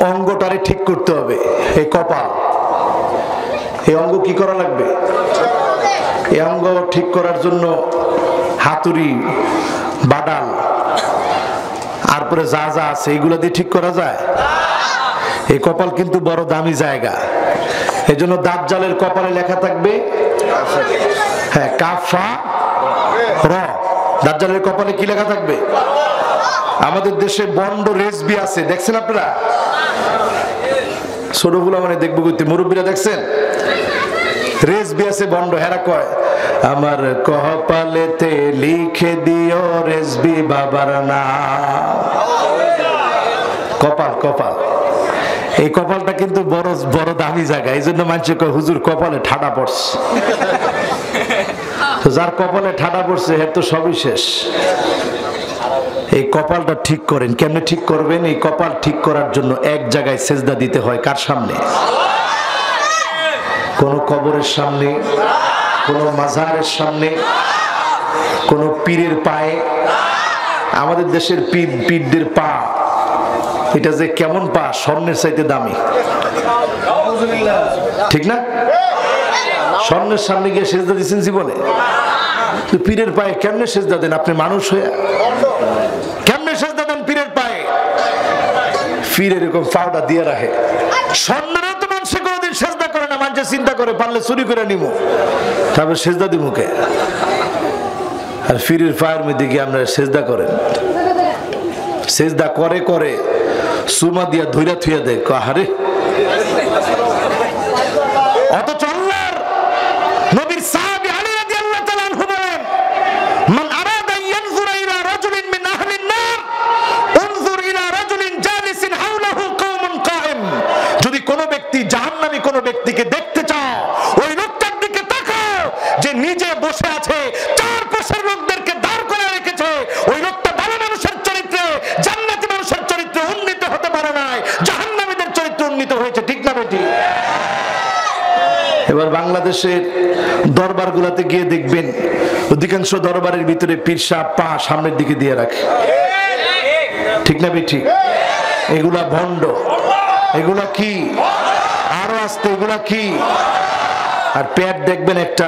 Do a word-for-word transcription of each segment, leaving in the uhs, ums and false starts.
অঙ্গটারে ঠিক করতে হবে। এই কপাল, এই অঙ্গ কি করা লাগবে? এই অঙ্গ ঠিক করার জন্য হাতুড়ি, বাডাল, আর পরে যা যা আছে এইগুলো দিয়ে ঠিক করা যায়? এই কপাল কিন্তু বড় দামি জায়গা। এই জন্য দাজ্জালের কপালে লেখা থাকবে হ্যাঁ কাফা র। দাজ্জালের কপালে কি লেখা থাকবে? আমাদের দেশে বন্ড রেজবি আছে, দেখছেন আপনারা? ছোটগুলা মানে দেখবো কইতে, মুরব্বীরা দেখছেন? রেজবি আছে বন্ড, হেরা কয় আমার কপালেতে লিখে দিও রেজবি বাবার নাম। কপাল কপাল এই কপালটা কিন্তু বড় বড় দামি জায়গা। এই জন্য মানুষে কয় হুজুর কপালে ঠাডা পড়ছে। যার কপালে ঠাডা পড়ছে এর তো সবই শেষ। এই কপালটা ঠিক করেন। কেমনে ঠিক করবেন? এই কপাল ঠিক করার জন্য এক জায়গায় সেজদা দিতে হয়। কার সামনে? কোন কবরের সামনে, কোন মাজারের সামনে, কোন পীরের পায়ে। আমাদের দেশের পীর পীরদের পা, এটা যে কেমন পা, স্বর্ণের চাইতে দামি, ঠিক না? স্বর্ণের সামনে গিয়ে সেজদা দিচ্ছেন জীবনে? পীরের পায়ে কেমনে সেজদা দেন আপনি মানুষ হয়ে? কেমনে সেজদা দেন পীরের পায়ে? পীর এরকম পাউডার দিয়ে রাখে। স্বর্ণেরও তো মানুষে কোনোদিন সেজদা করে না। মানুষে চিন্তা করে পারলে চুরি করে নিব, তারপর সেজদা দিব কে? আর পীরের পায়ের মধ্যে গিয়ে আপনারা সেজদা করেন। সেজদা করে করে সুমা দিয়া ধইরা থুইয়া দেয়, কাহারে। অথচ আল্লাহর নবীর সাহাবী আলী রাদিয়াল্লাহু তাআলা আনহু বলেন, মান আরাদা ইয়ানজুরা ইলা রাজুলিন মিন আহলিন নার উনজুর ইলা রাজুলিন জালিসিন হাওলাহু কওমুন কায়েম। যদি কোনো ব্যক্তি জাহান্নামী কোনো ব্যক্তিকে দেখতে চাও, ওই লোকটার দিকে তাকাও যে নিজে বসে আছে, চার পাশের লোকদেরকে দাঁড় করে রেখেছে। ওই লোকটা ভালো মানুষের চরিত্রে, জান্নাতি মানুষের চরিত্রে উন্নীত হতে পারে নাই, জাহান্নামীদের চরিত্রে উন্নীত হয়েছে। ঠিক না বেটি? এবার বাংলাদেশের দরবার গুলাতে গিয়ে দেখবেন অধিকাংশ দরবারের ভিতরে পীর সাহেব পা সামনের দিকে দিয়ে রাখে। ঠিক না বেটি? এগুলা ভণ্ড। এগুলা কি? আরো আসতে এগুলা কি? আর পেট দেখবেন একটা,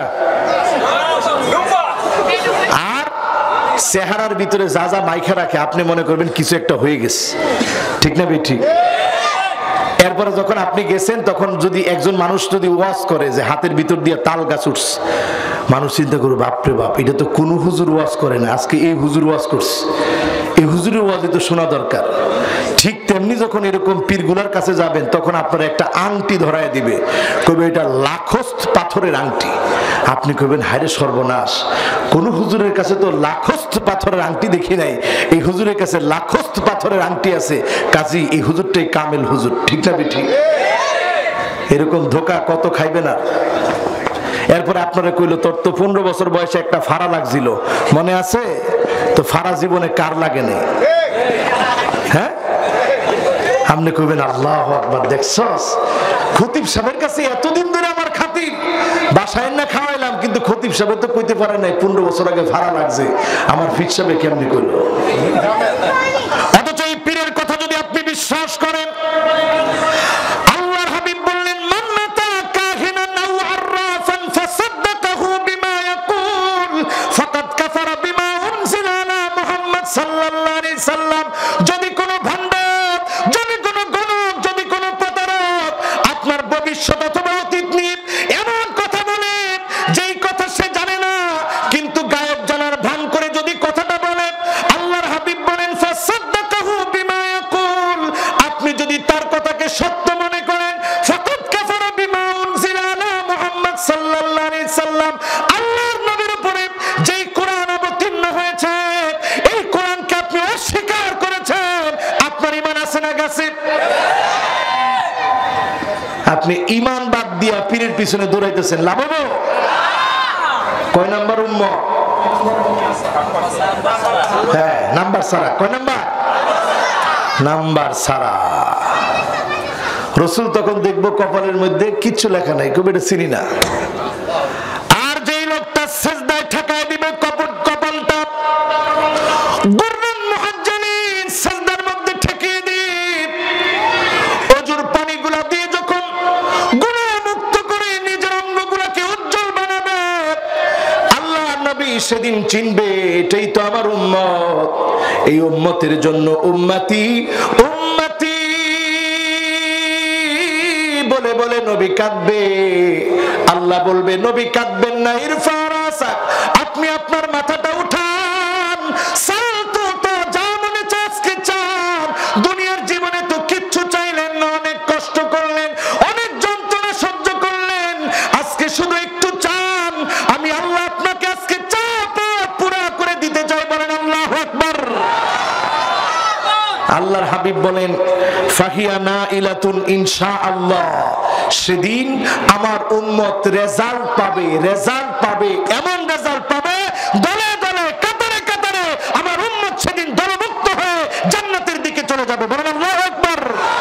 আর চেহারার ভিতরে যা যা মাইখা রাখে আপনি মনে করবেন কিছু একটা হয়ে গেছে। ঠিক না বেটি? এরপরে যখন আপনি গেছেন তখন যদি একজন মানুষ যদি ওয়াজ করে যে হাতের ভিতর দিয়ে তাল গাছ উঠছে, মানুষ চিন্তা করবে বাপরে বাপ, এটা তো কোনো হুজুর ওয়াজ করে না, আজকে এই হুজুর ওয়াজ করছে, এই হুজুরের ওয়াজে তো শোনা দরকার। ঠিক তেমনি যখন এরকম পীরগুলার কাছে যাবেন তখন আপনার একটা আংটি ধরায় দিবে, কবে এটা লাখস্ত পাথরের আংটি। আপনি কবেন হায়রে সর্বনাশ, কোন হুজুরের কাছে তো লাখস্ত পাথরের আংটি দেখি নাই, এই হুজুরের কাছে লাখস্ত পাথরের আংটি আছে, কাজী এই হুজুরটাই কামেল হুজুর। ঠিক না বেঠি? এরকম ধোকা কত খাইবে না। এরপরে আপনারা কইলো তোর তো পনেরো বছর বয়সে একটা ফাড়া লাগছিল, মনে আছে? তো ফাড়া জীবনে কার লাগে নাই? হ্যাঁ, আপনি কইবেন আল্লাহু আকবার, দেখছস খতিব সাহেবের কাছে এতদিন ধরে আমার খাতির, বাসায় না খাওয়াইলাম, কিন্তু খতিব সাহেব তো কইতে পারে নাই পনেরো বছর আগে ফাড়া লাগছে, আমার পীর সাহেব কেমনি কইলো? অথচ এই পীরের কথা যদি আপনি বিশ্বাস করেন, আল্লাহর হাবিব বললেন মান মাতা কাহিনান আও আররাফান ফাসাদদাকাহু বিমা ইয়াকুল ফাকাদ কাফারা বিমা উনজিলা আলা মুহাম্মদ সাল্লাল্লাহু আলাইহি সাল্লাম। যদি কোনো ভণ্ড, যদি কোনো গণক, যদি কোনো প্রতারক আপনার ভবিষ্যৎ অথবা অতীত নিয়ে এমন কথা বলেন যেই কথা সে জানে না, কিন্তু গায়েব জানার ভান করে যদি কথাটা বলেন, আল্লাহর হাবিব বলেন ফাসাদদাকাহু বিমা ইয়াকুল, আপনি যদি তার কথাকে সত্য মনে করেন, ফাকাদ কাফারা বিমা উনজিলা আলা মুহাম্মদ সাল্লাল্লাহু আলাইহি সাল্লাম, আল্লাহর নবীর উপরে যেই কোরআন অবতীর্ণ হয়েছে, এই কোরআনকে আপনি অস্বীকার করেছেন, আপনার ঈমান আছে না গেছে? আপনি ঈমান বাদ দিয়া পীরের পিছনে দৌড়াইতেছেন, লাভ হবে? কয় নাম্বার উম্মত? হ্যাঁ, নাম্বার সারা। কয় নাম্বার? নাম্বার সারা। রাসূল তখন দেখবো কপালের মধ্যে কিচ্ছু লেখা নাই, কবে এটা চিনি না। আর যেই লোকটা সিজদায় ঠেকায় দিবে কপট কপালটা, গুররুন মুহাজ্জালিন সিজদার মধ্যে ঠেকিয়ে দিবে, সেদিন চিনবে এটাই তো আমার উম্মত। এই উম্মতের জন্য উম্মতি উম্মতি বলে বলে নবী কাঁদবে। আল্লাহ বলবে নবী কাঁদবেন না, ইরফা রাসাক, আপনি আপনার মাথাটা উঠান, সালতু তো যা মনে চায় আজকে চান। দুনিয়ার জীবনে তো কিচ্ছু চাইলেন না, অনেক কষ্ট করলেন, অনেক যন্ত্রণা সহ্য করলেন, আজকে শুধু একটু চান, আমি আল্লাহ আপনাকে আজকে চাপ পুরা করে দিতে চাই। বলেন আল্লাহু আকবার। আল্লাহর হাবিব বলেন ফাহিয়া নাইলাতুন ইনশাআল্লাহ, সেদিন আমার উম্মত রেজাল্ট পাবে, রেজাল্ট পাবে, এমন রেজাল্ট পাবে দলে দলে কাতারে কাতারে আমার উম্মত সেদিন দলমুক্ত হয়ে জান্নাতের দিকে চলে যাবে। বলেন আল্লাহু আকবার।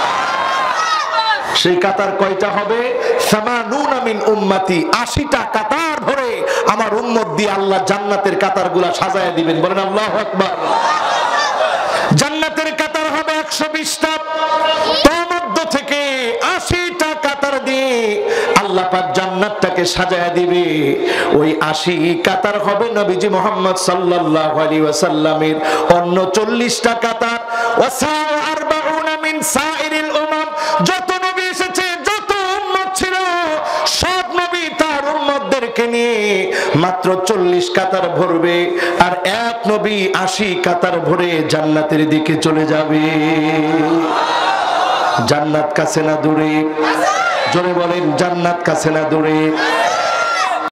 সেই কাতার কয়টা হবে? সামানুনা মিন উম্মতি, আশিটা কাতার ধরে আমার উম্মত দিয়ে আল্লাহ জান্নাতের কাতারগুলা সাজায় দিবেন। বলেন আল্লাহু আকবার। জান্নাতের কাতার হবে একশো বিশটা, তার মধ্য থেকে আশিটা কাতার দিয়ে আল্লাহ পাক জান্নাতটাকে সাজায় দিবে। ওই আশি কাতার হবে নবীজি মুহাম্মদ সাল্লাল্লাহু আলাইহি ওয়াসাল্লামের অন্য চল্লিশটা কাতার। ওয়াসা আরবাউনা মিন সাইরিল উমাম, যত নবী এসেছে, যত উম্মত ছিল, সব নবী তার উম্মতদেরকে নিয়ে মাত্র চল্লিশ কাতার ভরবে, আর এক নবী আশি কাতার ভরে জান্নাতের দিকে চলে যাবে। জান্নাত কাছে না দূরে? জোরে বলেন জান্নাত কাছে না দূরে?